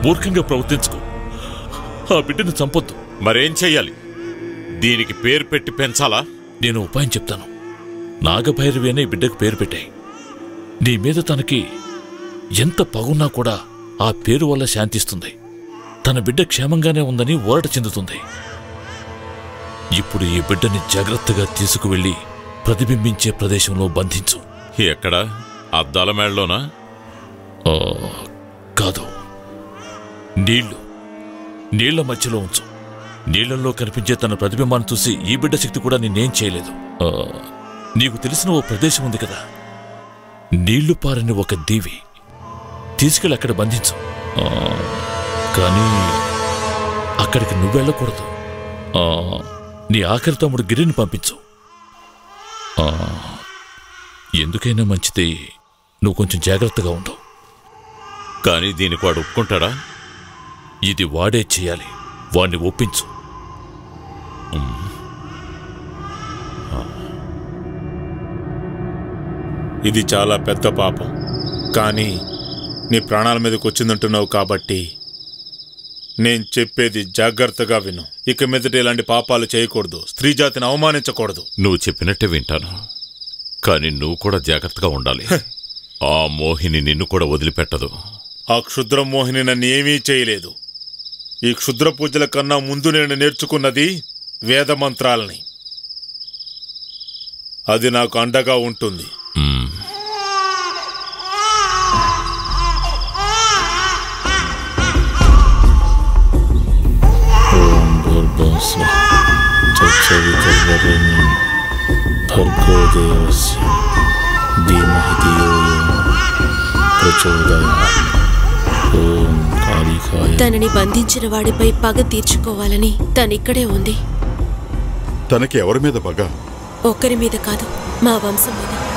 మూర్ఖంగా ప్రవర్తించుకో. ఆ బిడ్డను చంపొద్దు. మరేం చెయ్యాలి? దీనికి పేరు పెట్టి పెంచాలా? నేను ఉపాయం చెప్తాను. నాగభైరవి అనే బిడ్డకు పేరు పెట్టాయి. నీ మీద తనకి ఎంత పగున్నా కూడా ఆ పేరు వల్ల శాంతిస్తుంది. తన బిడ్డ క్షేమంగానే ఉందని ఊరట చెందుతుంది. ఇప్పుడు ఈ బిడ్డని జాగ్రత్తగా తీసుకువెళ్ళి ప్రతిబింబించే ప్రదేశంలో బంధించు. ఎక్కడ? అద్దాల మేడలోనా? కాదు, నీళ్ల మధ్యలో ఉంచు. నీళ్లలో కనిపించే తన ప్రతిబింబాన్ని చూసి ఈ బిడ్డ శక్తి కూడా నిన్నేం చేయలేదు. నీకు తెలిసిన ఓ ప్రదేశం ఉంది కదా, నీళ్లు పారని ఒక దీవి. తీసుకెళ్ళి అక్కడ బంధించు. కానీ అక్కడికి నువ్వెళ్ళకూడదు. నీ ఆఖరి తమ్ముడు గిరిని పంపించు. ఎందుకైనా మంచిది, నువ్వు కొంచెం జాగ్రత్తగా ఉండవు. కానీ దీనికి వాడు ఒప్పుకుంటాడా? ఇది వాడే చేయాలి. వాణ్ణి ఒప్పించు. ఇది చాలా పెద్ద పాపం, కానీ నీ ప్రాణాల మీదకి వచ్చిందంటున్నావు కాబట్టి నేను చెప్పేది జాగ్రత్తగా విను. ఇక మీదట ఇలాంటి పాపాలు చేయకూడదు. స్త్రీ జాతిని అవమానించకూడదు. నువ్వు చెప్పినట్టే వింటాను, కానీ నువ్వు కూడా జాగ్రత్తగా ఉండాలి. ఆ మోహిని నిన్ను కూడా వదిలిపెట్టదు. ఆ క్షుద్ర మోహిని నన్ను ఏమీ చేయలేదు. ఈ క్షుద్ర పూజల కన్నా ముందు నేను నేర్చుకున్నది వేద మంత్రాలని. అది నాకు అండగా ఉంటుంది. తనని బంధించిన వాడిపై పగ తీర్చుకోవాలని తనిక్కడే ఉంది. తనకి ఎవరి మీద పగ? ఒక్కరి మీద కాదు, మా వంశం మీద.